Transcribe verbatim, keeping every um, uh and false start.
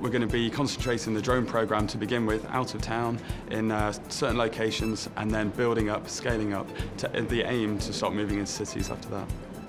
We're going to be concentrating the drone program to begin with out of town in uh, certain locations, and then building up, scaling up to the aim to start moving into cities after that.